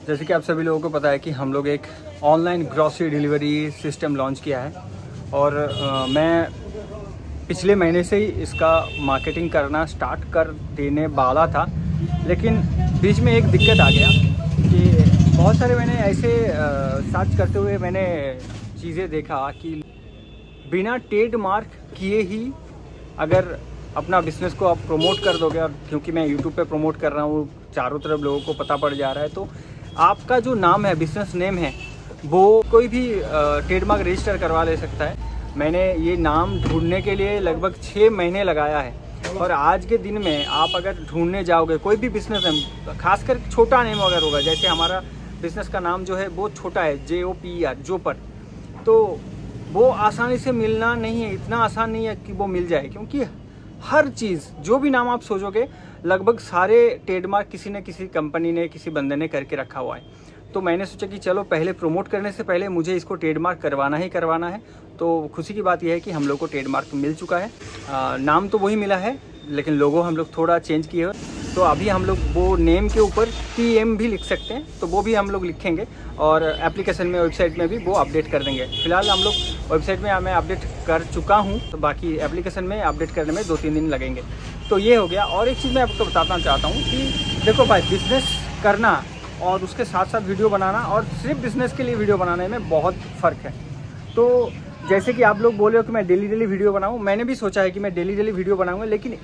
जैसे कि आप सभी लोगों को पता है कि हम लोग एक online grocery delivery system launch किया है और मैं पिछले महीने से ही इसका मार्केटिंग करना स्टार्ट कर देने वाला था, लेकिन बीच में एक दिक्कत आ गया कि बहुत सारे मैंने ऐसे सर्च करते हुए मैंने चीज़ें देखा कि बिना ट्रेडमार्क किए ही अगर अपना बिज़नेस को आप प्रमोट कर दोगे, और क्योंकि मैं यूट्यूब पे प्रमोट कर रहा हूँ, चारों तरफ लोगों को पता पड़ जा रहा है, तो आपका जो नाम है, बिज़नेस नेम है, वो कोई भी ट्रेडमार्क रजिस्टर करवा ले सकता है। मैंने ये नाम ढूंढने के लिए लगभग 6 महीने लगाया है और आज के दिन में आप अगर ढूंढने जाओगे कोई भी बिज़नेस नेम, खासकर छोटा नेम अगर होगा, जैसे हमारा बिज़नेस का नाम जो है वो छोटा है, JOPER, जोपर, तो वो आसानी से मिलना नहीं है, इतना आसान नहीं है कि वो मिल जाए, क्योंकि हर चीज़ जो भी नाम आप सोचोगे लगभग सारे ट्रेडमार्क किसी न किसी कंपनी ने, किसी बंदे ने करके रखा हुआ है। तो मैंने सोचा कि चलो पहले प्रमोट करने से पहले मुझे इसको ट्रेडमार्क करवाना ही करवाना है। तो खुशी की बात यह है कि हम लोग को ट्रेडमार्क मिल चुका है। नाम तो वही मिला है, लेकिन लोगो हम लोग थोड़ा चेंज किए हैं। तो अभी हम लोग वो नेम के ऊपर PM भी लिख सकते हैं, तो वो भी हम लोग लिखेंगे और एप्लीकेशन में, वेबसाइट में भी वो अपडेट कर देंगे। फिलहाल हम लोग वेबसाइट में मैं अपडेट कर चुका हूँ, तो बाकी एप्लीकेशन में अपडेट करने में 2-3 दिन लगेंगे। तो ये हो गया। और एक चीज़ मैं आपको बताना चाहता हूँ कि देखो भाई, बिज़नेस करना और उसके साथ साथ वीडियो बनाना और सिर्फ बिज़नेस के लिए वीडियो बनाने में बहुत फ़र्क है। तो जैसे कि आप लोग बोल रहे हो कि मैं डेली वीडियो बनाऊं, मैंने भी सोचा है कि मैं डेली वीडियो बनाऊंगा, लेकिन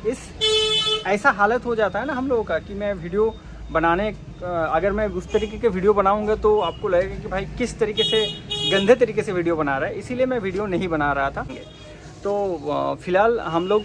ऐसा हालत हो जाता है ना हम लोगों का कि मैं वीडियो बनाने, अगर मैं उस तरीके के वीडियो बनाऊंगा तो आपको लगेगा कि भाई किस तरीके से, गंदे तरीके से वीडियो बना रहा है, इसीलिए मैं वीडियो नहीं बना रहा था। तो फिलहाल हम लोग,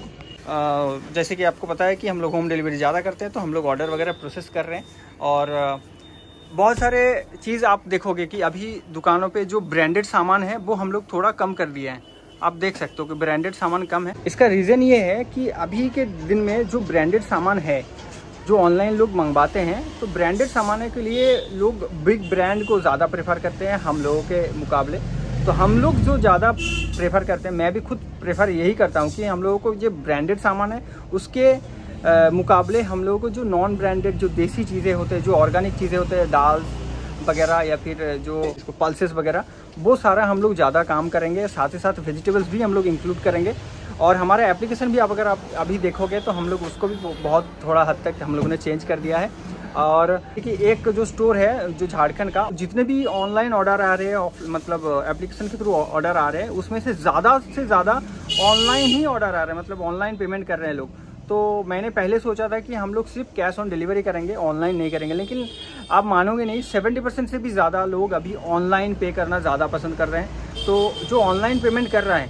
जैसे कि आपको पता है कि हम लोग होम डिलीवरी ज़्यादा करते हैं, तो हम लोग ऑर्डर वगैरह प्रोसेस कर रहे हैं। और बहुत सारे चीज़ आप देखोगे कि अभी दुकानों पे जो ब्रांडेड सामान है वो हम लोग थोड़ा कम कर दिए हैं। आप देख सकते हो कि ब्रांडेड सामान कम है। इसका रीज़न ये है कि अभी के दिन में जो ब्रांडेड सामान है, जो ऑनलाइन लोग मंगवाते हैं, तो ब्रांडेड सामान के लिए लोग बिग ब्रांड को ज़्यादा प्रेफर करते हैं हम लोगों के मुकाबले। तो हम लोग जो ज़्यादा प्रेफर करते हैं, मैं भी खुद प्रेफर यही करता हूँ कि हम लोगों को जो ब्रांडेड सामान है उसके मुकाबले हम लोगों को जो नॉन ब्रांडेड, जो देसी चीज़ें होते हैं, जो ऑर्गेनिक चीज़ें होते हैं, दाल वगैरह या फिर जो इसको पल्सेस वगैरह, वो सारा हम लोग ज़्यादा काम करेंगे। साथ ही साथ वेजिटेबल्स भी हम लोग इंक्लूड करेंगे। और हमारा एप्लीकेशन भी अगर आप अभी देखोगे तो हम लोग उसको भी बहुत थोड़ा हद तक हम लोगों ने चेंज कर दिया है। और देखिए, एक जो स्टोर है जो झारखंड का, जितने भी ऑनलाइन ऑर्डर आ रहे हैं, मतलब एप्लीकेशन के थ्रू ऑर्डर आ रहे हैं, उसमें से ज़्यादा ऑनलाइन ही ऑर्डर आ रहे हैं, मतलब ऑनलाइन पेमेंट कर रहे हैं लोग। तो मैंने पहले सोचा था कि हम लोग सिर्फ कैश ऑन डिलीवरी करेंगे, ऑनलाइन नहीं करेंगे, लेकिन आप मानोगे नहीं, 70% से भी ज़्यादा लोग अभी ऑनलाइन पे करना ज़्यादा पसंद कर रहे हैं। तो जो ऑनलाइन पेमेंट कर रहा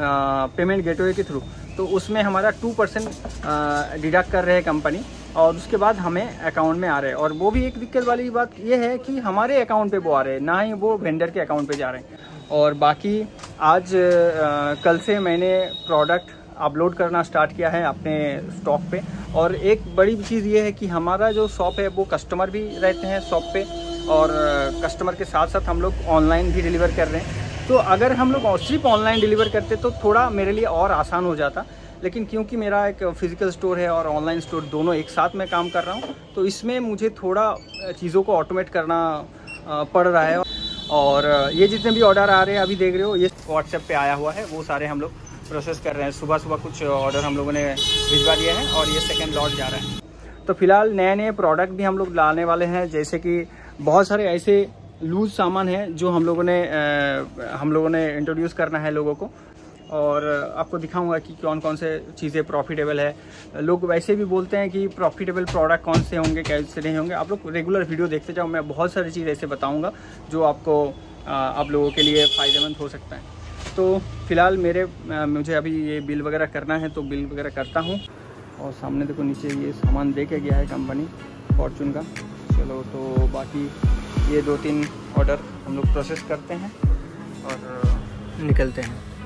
है पेमेंट गेटवे के थ्रू, तो उसमें हमारा 2% डिडक्ट कर रहे हैं कंपनी, और उसके बाद हमें अकाउंट में आ रहे हैं। और वो भी एक दिक्कत वाली बात ये है कि हमारे अकाउंट पे वो आ रहे हैं, ना ही वो वेंडर के अकाउंट पे जा रहे हैं। और बाकी आज कल से मैंने प्रोडक्ट अपलोड करना स्टार्ट किया है अपने स्टॉक पे। और एक बड़ी चीज़ ये है कि हमारा जो शॉप है वो कस्टमर भी रहते हैं शॉप पे, और कस्टमर के साथ साथ हम लोग ऑनलाइन भी डिलीवर कर रहे हैं। तो अगर हम लोग सिर्फ ऑनलाइन डिलीवर करते तो थोड़ा मेरे लिए और आसान हो जाता, लेकिन क्योंकि मेरा एक फिजिकल स्टोर है और ऑनलाइन स्टोर दोनों एक साथ में काम कर रहा हूँ, तो इसमें मुझे थोड़ा चीज़ों को ऑटोमेट करना पड़ रहा है। और ये जितने भी ऑर्डर आ रहे हैं, अभी देख रहे हो, ये व्हाट्सएप पे आया हुआ है, वो सारे हम लोग प्रोसेस कर रहे हैं। सुबह कुछ ऑर्डर हम लोगों ने भिजवा दिया है और ये सेकंड लॉट जा रहा है। तो फिलहाल नए प्रोडक्ट भी हम लोग लाने वाले हैं, जैसे कि बहुत सारे ऐसे लूज सामान हैं जो हम लोगों ने इंट्रोड्यूस करना है लोगों को। और आपको दिखाऊंगा कि कौन से चीज़ें प्रॉफिटेबल है। लोग वैसे भी बोलते हैं कि प्रॉफिटेबल प्रोडक्ट कौन से होंगे, कैसे नहीं होंगे। आप लोग रेगुलर वीडियो देखते जाओ, मैं बहुत सारी चीज़ ऐसे बताऊँगा जो आपको आप लोगों के लिए फ़ायदेमंद हो सकता है। तो फिलहाल मुझे अभी ये बिल वगैरह करना है, तो बिल वगैरह करता हूँ। और सामने देखो, नीचे ये सामान दे के गया है कंपनी फॉर्चून का। चलो, तो बाकी ये 2-3 ऑर्डर हम लोग प्रोसेस करते हैं और निकलते हैं।